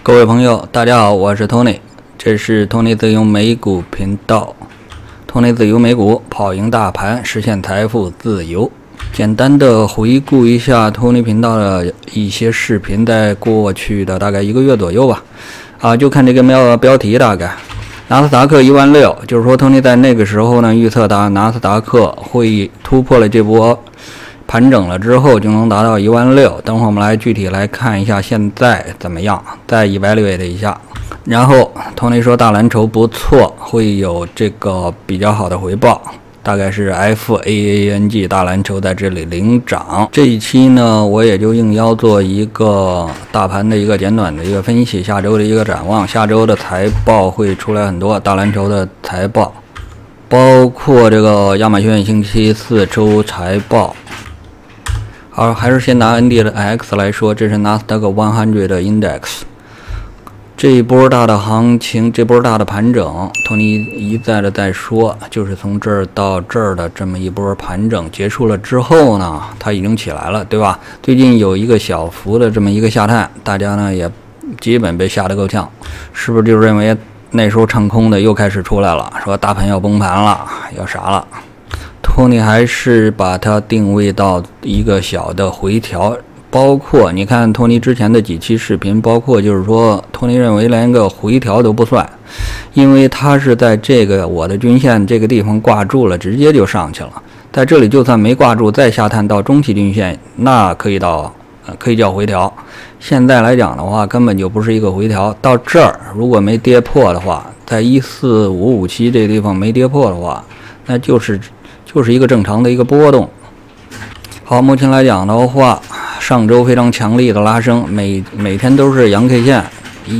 各位朋友，大家好，我是 Tony， 这是 Tony 自由美股频道。Tony 自由美股，跑赢大盘，实现财富自由。简单的回顾一下 Tony 频道的一些视频，在过去的大概1个月左右吧。就看这个标题，大概纳斯达克16000，就是说 Tony 在那个时候呢预测纳斯达克会突破了这波盘整了之后就能达到16000。等会儿我们来具体来看一下现在怎么样，再evaluate一下。然后 Tony 说大蓝筹不错，会有这个比较好的回报，大概是 FAANG 大蓝筹在这里领涨。这一期呢，我也就应邀做一个大盘的一个简短的一个分析，下周的一个展望。下周的财报会出来很多大蓝筹的财报，包括这个亚马逊星期4周财报。好，还是先拿 NDX 来说，这是 Nasdaq 100的 Index。这一波大的行情，这波大的盘整 ，Tony 一再的在说，就是从这儿到这儿的这么一波盘整结束了之后呢，它已经起来了，对吧？最近有一个小幅的这么一个下探，大家呢也基本被吓得够呛，是不是就认为那时候唱空的又开始出来了，说大盘要崩盘了，要啥了？Tony 还是把它定位到一个小的回调。包括你看 Tony 之前的几期视频，包括就是说 Tony 认为连个回调都不算，因为它是在这个我的均线这个地方挂住了，直接就上去了。在这里就算没挂住，再下探到中期均线，那可以叫回调。现在来讲的话，根本就不是一个回调。到这儿如果没跌破的话，在14557这个地方没跌破的话，那就是一个正常的一个波动。好，目前来讲的话，上周非常强力的拉升，每天都是阳 K 线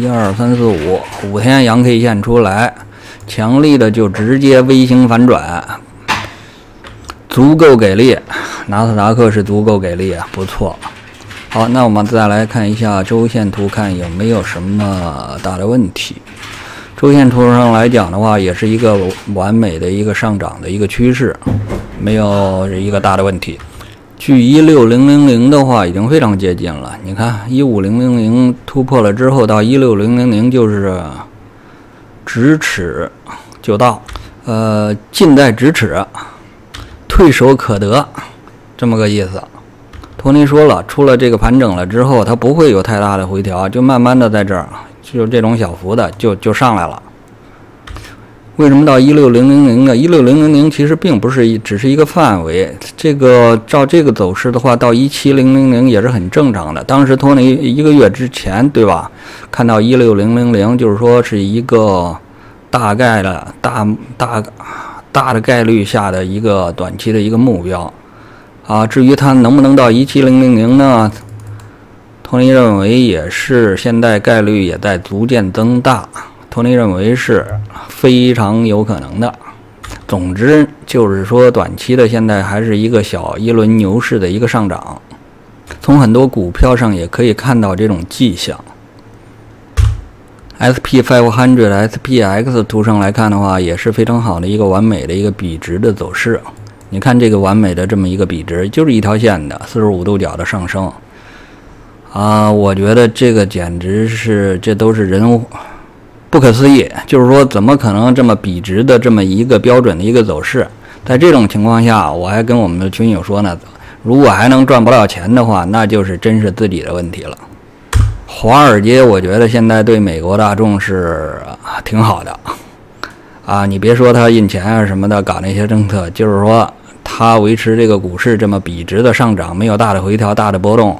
，1、2、3、4、5天阳 K 线出来，强力的就直接 V 型反转，足够给力。纳斯达克是足够给力啊，不错。好，那我们再来看一下周线图，看有没有什么大的问题。周线图上来讲的话，也是一个完美的一个上涨的一个趋势，没有一个大的问题。距16000的话已经非常接近了，你看15000突破了之后到16000就是咫尺就到，近在咫尺，退手可得，这么个意思。托尼说了，出了这个盘整了之后，它不会有太大的回调，就慢慢的在这儿，就这种小幅的就上来了。为什么到16000呢？16000其实并不是只是一个范围，这个照这个走势的话，到17000也是很正常的。当时托尼1个月之前，对吧？看到16000，就是说是一个大概的大的概率下的一个短期的一个目标啊。至于它能不能到17000呢？托尼认为也是，现在概率也在逐渐增大。托尼认为是非常有可能的。总之就是说，短期的现在还是一个小一轮牛市的一个上涨，从很多股票上也可以看到这种迹象。SP500、SPX 图上来看的话，也是非常好的一个完美的一个笔直的走势。你看这个完美的这么一个笔直，就是一条线的45度角的上升我觉得这个简直是，这都是人不可思议，就是说怎么可能这么笔直的这么一个标准的一个走势？在这种情况下，我还跟我们的群友说呢，如果还能赚不到钱的话，那就是真是自己的问题了。华尔街我觉得现在对美国大众是挺好的你别说他印钱什么的，搞那些政策，就是说他维持这个股市这么笔直的上涨，没有大的回调、大的波动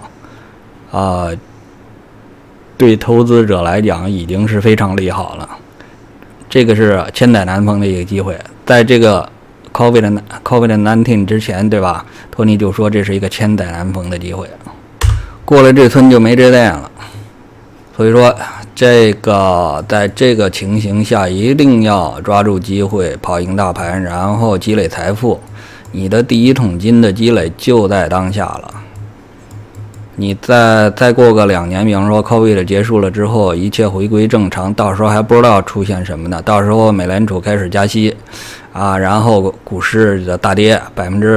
对投资者来讲已经是非常利好了。这个是千载难逢的一个机会，在这个 COVID-19 之前，对吧？托尼就说这是一个千载难逢的机会，过了这村就没这店了。所以说这个在这个情形下一定要抓住机会，跑赢大盘，然后积累财富。你的第一桶金的积累就在当下了。你再过个2年，比方说 COVID 结束了之后，一切回归正常，到时候还不知道出现什么呢？到时候美联储开始加息然后股市的大跌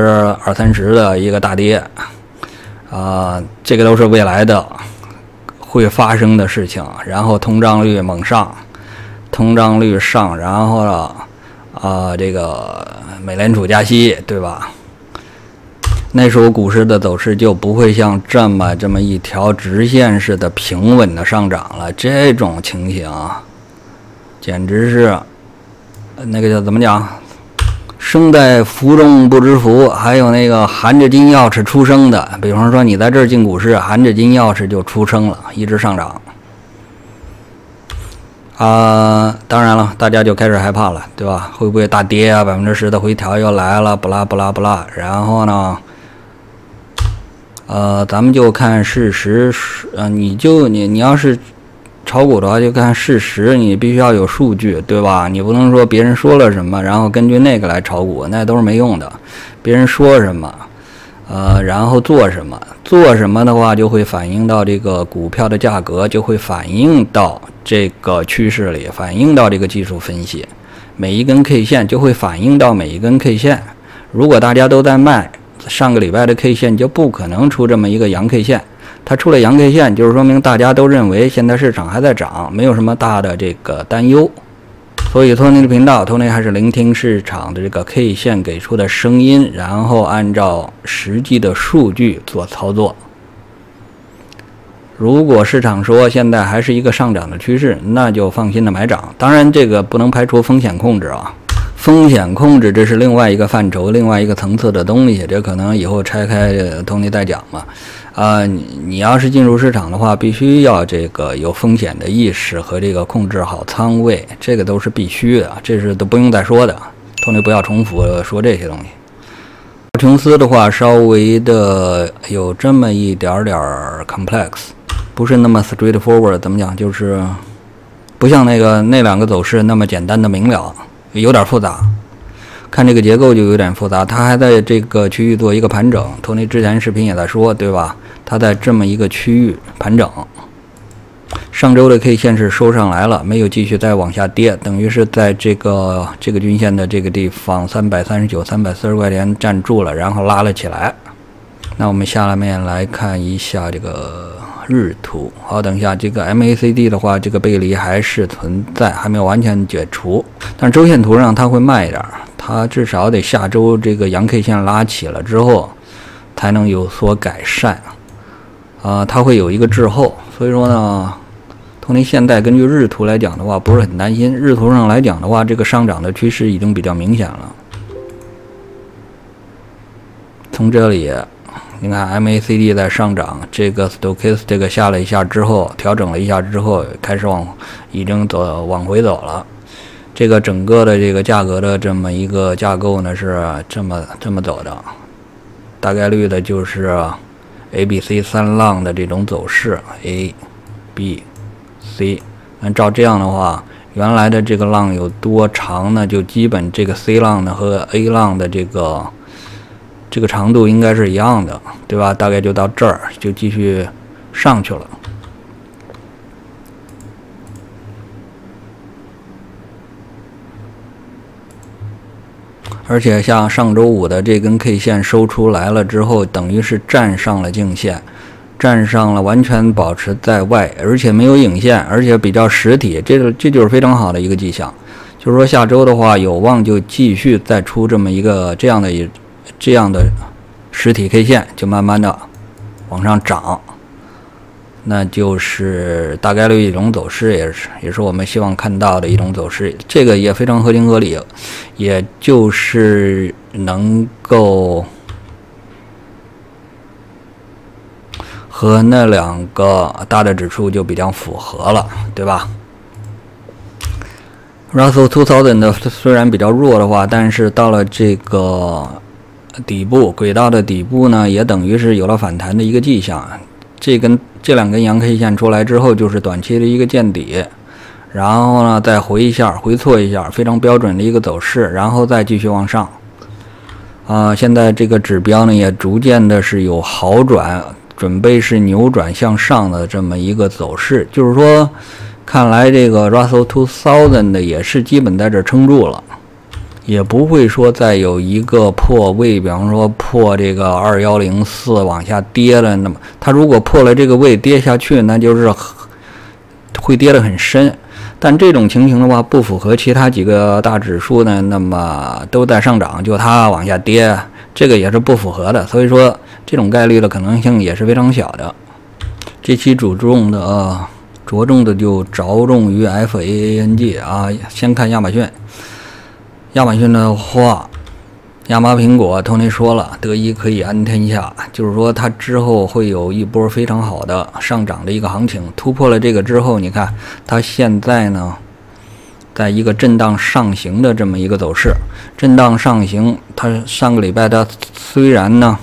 20-30%的一个大跌这个都是未来的。 会发生的事情，然后通胀率猛上，通胀率上，然后呢，这个美联储加息，对吧？那时候股市的走势就不会像这么一条直线式的平稳的上涨了。这种情形简直是那个叫怎么讲？生在福中不知福，还有那个含着金钥匙出生的，比方说你在这儿进股市，含着金钥匙就出生了，一直上涨。当然了，大家就开始害怕了，对吧？会不会大跌啊？10%的回调又来了，不拉不拉不拉。然后呢，咱们就看事实，你要是炒股的话，就看事实，你必须要有数据，对吧？你不能说别人说了什么，然后根据那个来炒股，那都是没用的。别人说什么，然后做什么的话，就会反映到这个股票的价格，就会反映到这个趋势里，反映到这个技术分析，每一根 K 线就会反映到每一根 K 线。如果大家都在卖，上个礼拜的 K 线就不可能出这么一个阳 K 线。它出了阳 K 线，就是说明大家都认为现在市场还在涨，没有什么大的这个担忧。所以托尼的频道，托尼还是聆听市场的这个 K 线给出的声音，然后按照实际的数据做操作。如果市场说现在还是一个上涨的趋势，那就放心的买涨。当然，这个不能排除风险控制啊。风险控制这是另外一个范畴、另外一个层次的东西，这可能以后拆开托尼再讲嘛。你要是进入市场的话，必须要这个有风险的意识和这个控制好仓位，这个都是必须的，这是都不用再说的。托尼不要重复说这些东西。道琼斯的话，稍微的有这么一点点 complex， 不是那么 straightforward， 怎么讲？就是不像那两个走势那么简单的明了。有点复杂，看这个结构就有点复杂。它还在这个区域做一个盘整，托尼之前视频也在说，对吧？它在这么一个区域盘整。上周的 K 线是收上来了，没有继续再往下跌，等于是在这个均线的这个地方339、340块钱站住了，然后拉了起来。那我们下面来看一下这个日图。好，等一下，这个 MACD 的话，这个背离还是存在，还没有完全解除。但是周线图上它会慢一点，它至少得下周这个阳 K 线拉起了之后，才能有所改善。它会有一个滞后，所以说呢，托尼现在根据日图来讲的话，不是很担心。日图上来讲的话，这个上涨的趋势已经比较明显了。从这里。你看 MACD 在上涨，这个 Stochastic 下了一下之后，调整了一下之后，开始已经往回走了。这个整个的这个价格的这么一个架构呢，是这么走的，大概率的就是 ABC 三浪的这种走势 A、B、C。按照这样的话，原来的这个浪有多长呢？就基本这个 C 浪呢和 A 浪的这个长度应该是一样的，对吧？大概就到这儿，就继续上去了。而且像上周五的这根 K 线收出来了之后，等于是站上了颈线，站上了，完全保持在外，而且没有影线，而且比较实体，这就是非常好的一个迹象。就是说下周的话，有望就继续再出这么一个这样的实体 K 线，就慢慢的往上涨，那就是大概率一种走势，也是我们希望看到的一种走势。这个也非常合情合理，也就是能够和那两个大的指数就比较符合了，对吧？Russell 2000的虽然比较弱的话，但是到了这个底部轨道的底部呢，也等于是有了反弹的一个迹象。这两根阳 K 线出来之后，就是短期的一个见底，然后呢再回错一下，非常标准的一个走势，然后再继续往上。现在这个指标呢也逐渐的是有好转，准备是扭转向上的这么一个走势，就是说。看来这个 Russell 2000的也是基本在这撑住了， 也不会说再有一个破位，比方说破这个2104往下跌了，那么它如果破了这个位跌下去，那就是会跌得很深。但这种情形的话，不符合其他几个大指数呢，那么都在上涨，就它往下跌，这个也是不符合的。所以说这种概率的可能性也是非常小的。这期着重的就着重于 FAANG 啊，先看亚马逊。亚马逊的话，亚麻苹果，Tony说了，得一可以安天下，就是说它之后会有一波非常好的上涨的一个行情。突破了这个之后，你看它现在呢，在一个震荡上行的这么一个走势，震荡上行。它上个礼拜它虽然呢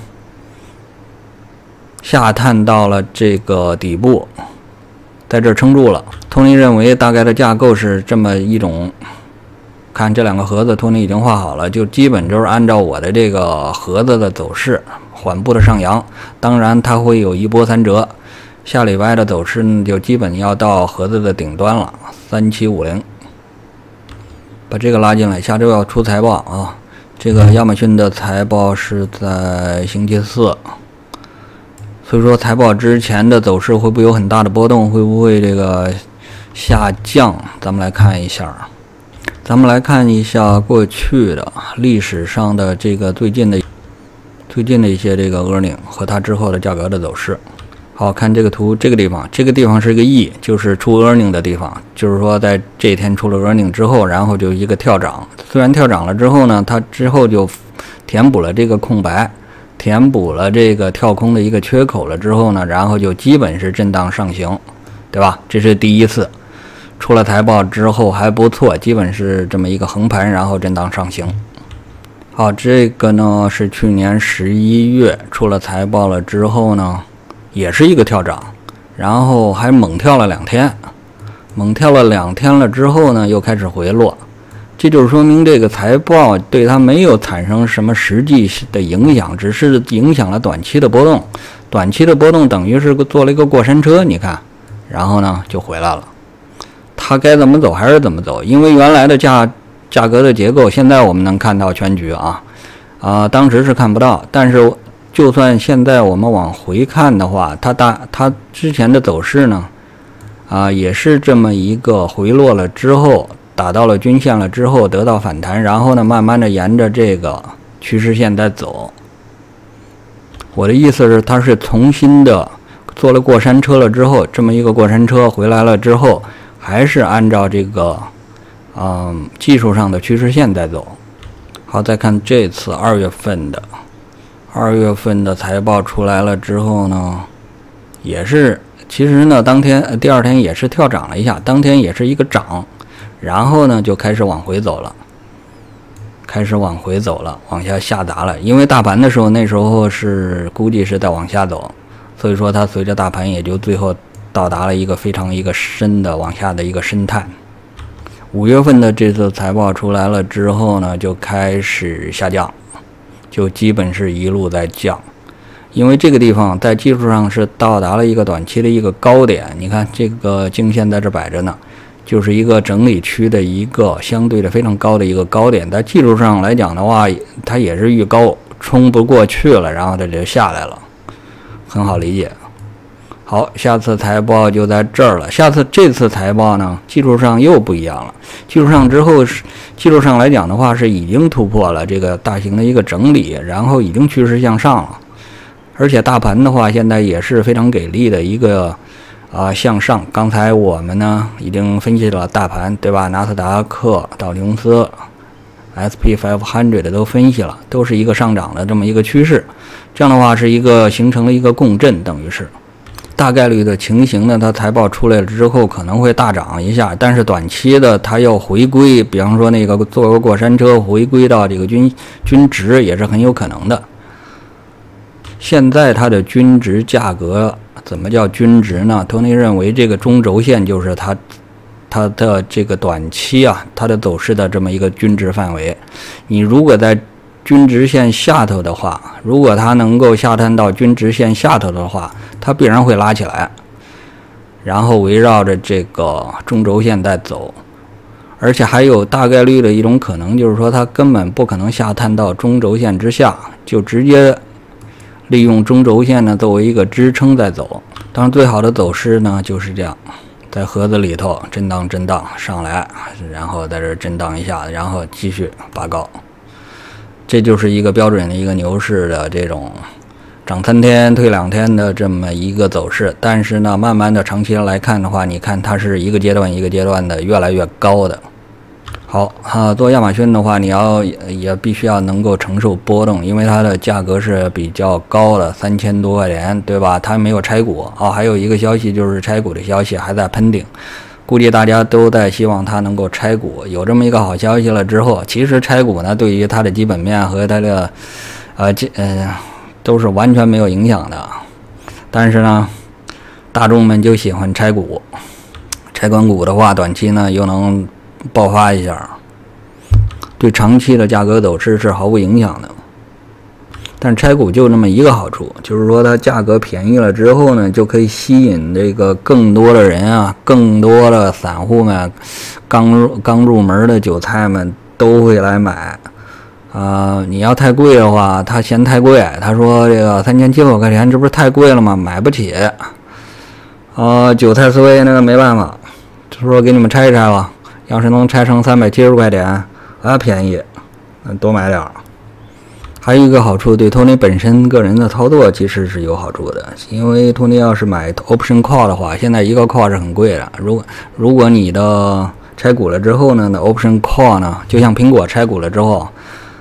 下探到了这个底部，在这儿撑住了。Tony认为大概的架构是这么一种。看这两个盒子，Tony已经画好了，就基本就是按照我的这个盒子的走势缓步的上扬。当然，它会有一波三折。下礼拜的走势呢，就基本要到盒子的顶端了，3750。把这个拉进来，下周要出财报啊。这个亚马逊的财报是在星期四，所以说财报之前的走势会不会有很大的波动？会不会这个下降？咱们来看一下。咱们来看一下过去的历史上的这个最近的一些这个 earning 和它之后的价格的走势。好，看这个图，这个地方是一个 E， 就是出 earning 的地方，就是说在这一天出了 earning 之后，然后就一个跳涨。虽然跳涨了之后呢，它之后就填补了这个空白，填补了这个跳空的一个缺口了之后呢，然后就基本是震荡上行，对吧？这是第一次。出了财报之后还不错，基本是这么一个横盘，然后震荡上行。好，这个呢是去年11月出了财报了之后呢，也是一个跳涨，然后还猛跳了2天，了之后呢又开始回落，这就是说明这个财报对它没有产生什么实际的影响，只是影响了短期的波动。短期的波动等于是做了一个过山车，你看，然后呢就回来了。它该怎么走还是怎么走，因为原来的价格的结构，现在我们能看到全局啊，当时是看不到。但是就算现在我们往回看的话，它之前的走势呢，也是这么一个回落了之后，打到了均线了之后得到反弹，然后呢慢慢的沿着这个趋势线在走。我的意思是，它是重新的做了过山车了之后，这么一个过山车回来了之后。还是按照这个，技术上的趋势线在走。好，再看这次2月份的财报出来了之后呢，也是，其实呢，第二天也是跳涨了一下，当天也是一个涨，然后呢就开始往回走了，往下下砸了。因为大盘的时候，那时候是估计是在往下走，所以说它随着大盘也就最后。到达了一个非常深的往下的一个深探。5月份的这次财报出来了之后呢，就开始下降，就基本是一路在降。因为这个地方在技术上是到达了一个短期的一个高点，你看这个颈线在这摆着呢，就是一个整理区的一个相对的非常高的一个高点。在技术上来讲的话，它也是遇高冲不过去了，然后它就下来了，很好理解。好，下次财报就在这儿了。这次财报呢，技术上又不一样了。技术上来讲的话，是已经突破了这个大型的一个整理，然后已经趋势向上了。而且大盘的话，现在也是非常给力的一个向上。刚才我们呢已经分析了大盘，对吧？纳斯达克、道琼斯、SP500 都分析了，都是一个上涨的这么一个趋势。这样的话，是一个形成了一个共振，等于是。大概率的情形呢，它财报出来了之后可能会大涨一下，但是短期的它要回归，比方说那个做个过山车回归到这个均值也是很有可能的。现在它的均值价格怎么叫均值呢？Tony认为这个中轴线就是它的这个短期它的走势的这么一个均值范围。你如果在均值线下头的话，如果它能够下探到均值线下头的话，它必然会拉起来，然后围绕着这个中轴线在走。 而且还有大概率的一种可能，就是说它根本不可能下探到中轴线之下，就直接利用中轴线呢作为一个支撑在走。当然，最好的走势呢就是这样，在盒子里头震荡上来，然后在这震荡一下，然后继续拔高。这就是一个标准的一个牛市的这种涨3天退2天的这么一个走势。但是呢，慢慢的长期来看的话，你看它是一个阶段一个阶段的越来越高的。好做亚马逊的话，你也必须要能够承受波动，因为它的价格是比较高的，3000多块钱，对吧？它没有拆股还有一个消息就是拆股的消息还在喷顶，估计大家都在希望它能够拆股。有这么一个好消息了之后，其实拆股呢，对于它的基本面和它的都是完全没有影响的。但是呢，大众们就喜欢拆股，拆完股的话，短期呢又能爆发一下，对长期的价格走势是毫无影响的。但拆股就那么一个好处，就是说它价格便宜了之后呢，就可以吸引这个更多的人更多的散户们，刚入门的韭菜们都会来买。你要太贵的话，他嫌太贵，他说这个3700块钱，这不是太贵了吗？买不起。韭菜思维那个没办法，就说给你们拆一拆吧。要是能拆成370块钱，便宜，多买点儿。还有一个好处，对托尼本身个人的操作其实是有好处的，因为托尼要是买 option call 的话，现在一个 call 是很贵的。如果你的拆股了之后呢，那 option call 呢，就像苹果拆股了之后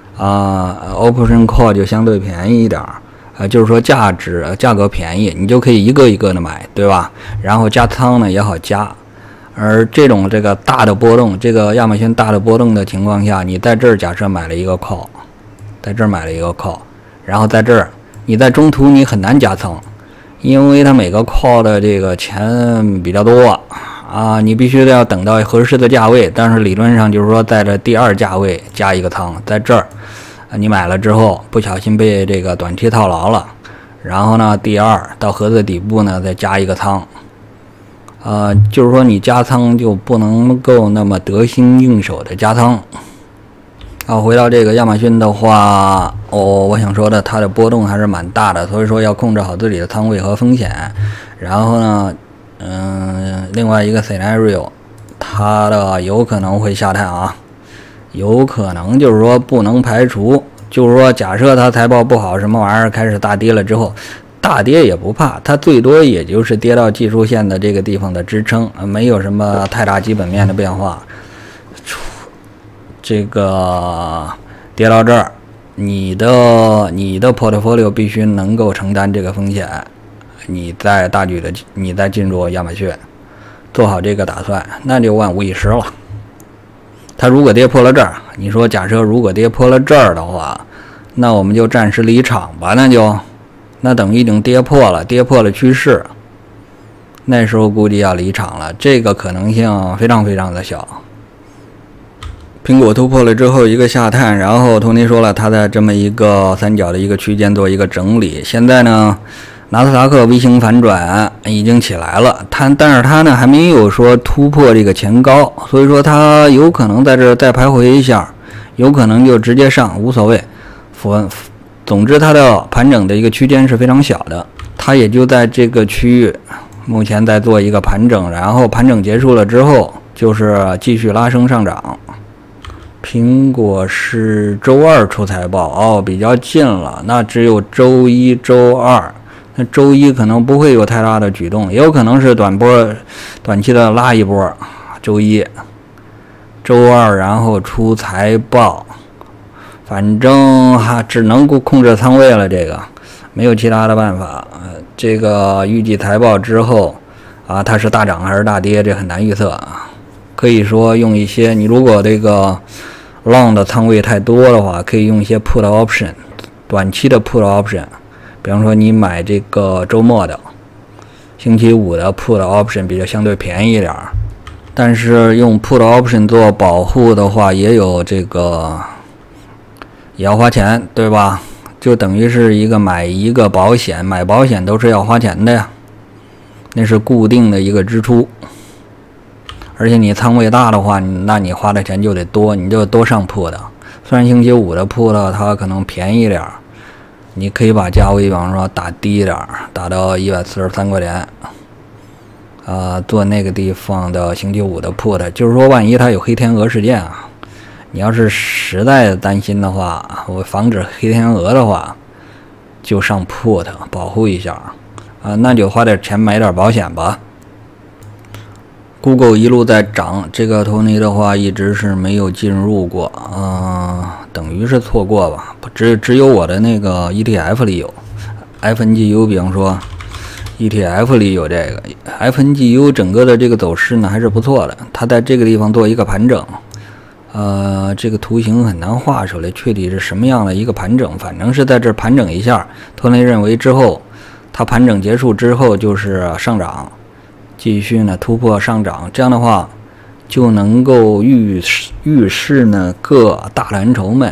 ，option call 就相对便宜一点就是说价格便宜，你就可以一个一个的买，对吧？然后加仓呢也好加。而这个大的波动，这个亚马逊大的波动的情况下，你在这儿假设买了一个 call， 在这儿买了一个 call， 然后在这儿你在中途你很难加仓，因为它每个 call 的这个钱比较多你必须得要等到合适的价位。但是理论上就是说，在这第2价位加一个仓，在这儿你买了之后不小心被这个短期套牢了，然后呢第2到盒子底部呢再加一个仓。就是说你加仓就不能够那么得心应手的加仓。回到这个亚马逊的话，我想说的，它的波动还是蛮大的，所以说要控制好自己的仓位和风险。然后呢，另外一个 scenario， 它的有可能会下探有可能就是说不能排除，就是说假设它财报不好，什么玩意儿开始大跌了之后。大跌也不怕，它最多也就是跌到技术线的这个地方的支撑，没有什么太大基本面的变化。这个跌到这儿，你的 portfolio 必须能够承担这个风险，你再进入亚马逊，做好这个打算，那就万无一失了。它如果跌破了这儿，你说假设如果跌破了这儿的话，那我们就暂时离场吧，那等于已经跌破了趋势，那时候估计要离场了，这个可能性非常非常的小。苹果突破了之后一个下探，然后托尼说了，他在这么一个三角的一个区间做一个整理。现在呢，纳斯达克 V 型反转已经起来了，但是它呢还没有说突破这个前高，所以说它有可能在这再徘徊一下，有可能就直接上，无所谓。总之，它的盘整的一个区间是非常小的，它也就在这个区域，目前在做一个盘整，然后盘整结束了之后，就是继续拉升上涨。苹果是周2出财报比较近了，那只有周1、周2，那周1可能不会有太大的举动，也有可能是短期的拉一波。周1、周2，然后出财报。反正只能够控制仓位了，这个没有其他的办法。这个预计财报之后它是大涨还是大跌，这很难预测可以说用一些，你如果这个 long 的仓位太多的话，可以用一些 put option， 短期的 put option， 比方说你买这个周末的星期5的 put option 比较相对便宜一点，但是用 put option 做保护的话，也有这个。也要花钱，对吧？就等于是买一个保险，买保险都是要花钱的呀，那是固定的一个支出。 而且你仓位大的话，那你花的钱就得多，你就多上put。虽然星期五的put它可能便宜点，你可以把价位比方说打低一点，打到143块钱，做那个地方的星期五的put，就是说万一它有黑天鹅事件啊，你要是实在担心的话，我防止黑天鹅的话，就上put保护一下那就花点钱买点保险吧。Google 一路在涨，这个托尼的话一直是没有进入过，等于是错过吧。只有我的那个 ETF 里有 ，FNGU 比方说 ETF 里有这个 FNGU 整个的这个走势呢还是不错的。它在这个地方做一个盘整，这个图形很难画出来，具体是什么样的一个盘整，反正是在这盘整一下。托尼认为之后，它盘整结束之后就是上涨。继续呢突破上涨，这样的话就能够预示呢各大蓝筹们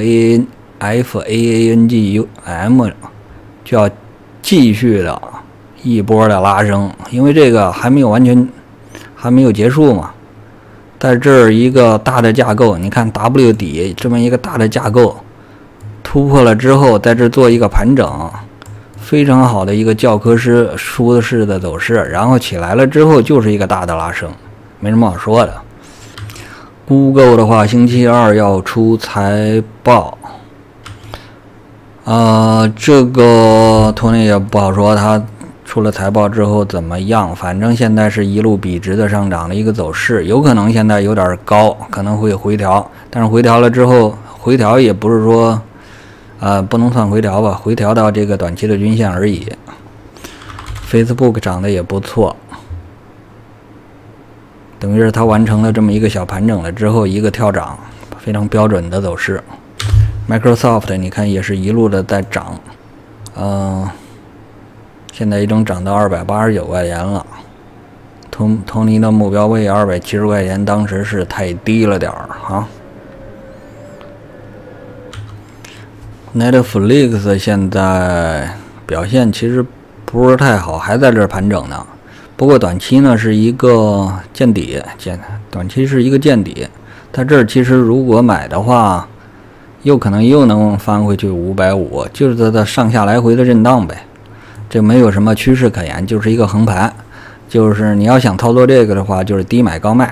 FAANGUM 就要继续的一波的拉升，因为这个还没有结束嘛。在这儿一个大的架构，你看 W 底这么一个大的架构突破了之后，在这做一个盘整。非常好的一个教科书式的走势，然后起来了之后就是一个大的拉升，没什么好说的。Google 的话，星期二要出财报，这个托尼也不好说，它出了财报之后怎么样？反正现在是一路笔直的上涨的一个走势，有可能现在有点高，可能会回调，但是回调了之后，回调也不是说。不能算回调吧，回调到这个短期的均线而已。Facebook 涨得也不错，等于是它完成了这么一个小盘整了之后一个跳涨，非常标准的走势。Microsoft 你看也是一路的在涨，现在已经涨到289块钱了。托尼的目标位270块钱，当时是太低了点儿啊。Netflix 现在表现其实不是太好，还在这盘整呢。不过短期呢是一个见底，短期是一个见底。在这儿其实如果买的话，又可能又能翻回去550，就是在这上下来回的震荡呗。这没有什么趋势可言，就是一个横盘。就是你要想操作这个的话，就是低买高卖。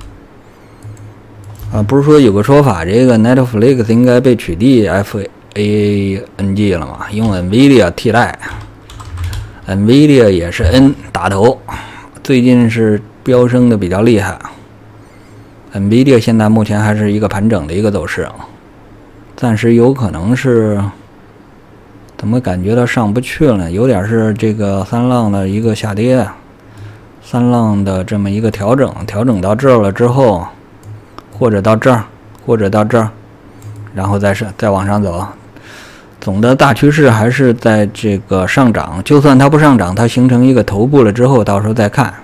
不是说有个说法，这个 Netflix 应该被取缔 FAANG 了嘛？用 NVIDIA 替代 ，NVIDIA 也是 N 打头，最近是飙升的比较厉害。NVIDIA 现在目前还是一个盘整的一个走势，暂时有可能是怎么感觉到上不去了呢？有点是这个三浪的一个下跌，三浪的这么一个调整到这儿了之后。或者到这儿，或者到这儿，然后再往上走。总的大趋势还是在这个上涨，就算它不上涨，它形成一个头部了之后，到时候再看。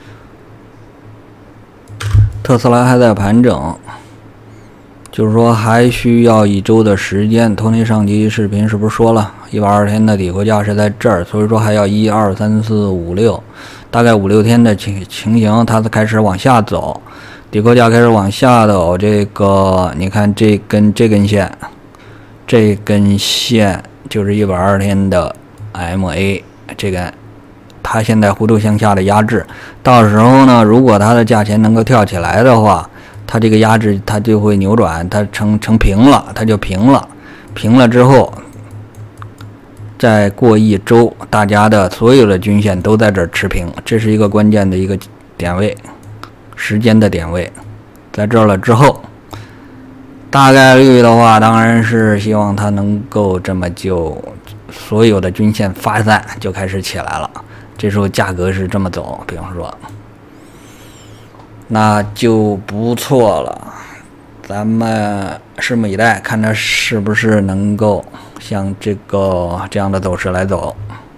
特斯拉还在盘整，就是说还需要1周的时间。托尼上期视频是不是说了120天的底货价是在这儿，所以说还要1、2、3、4、5、6，大概5、6天的情形，它开始往下走。底货价开始往下走，这个你看这根线，就是120天的 MA， 这个它现在弧度向下的压制，到时候呢，如果它的价钱能够跳起来的话，它这个压制它就会扭转，它成平了，它就平了，平了之后，再过1周，大家的所有的均线都在这儿持平，这是一个关键的一个点位。时间的点位在这儿了之后，大概率的话，当然是希望它能够这么就所有的均线发散就开始起来了。这时候价格是这么走，比方说，那就不错了。咱们拭目以待，看它是不是能够像这样的走势来走。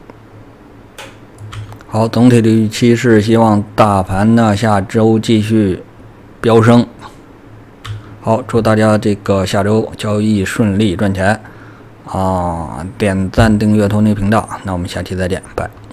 好，总体的预期是希望大盘呢下周继续飙升。好，祝大家这个下周交易顺利赚钱点赞订阅托尼频道，那我们下期再见，拜。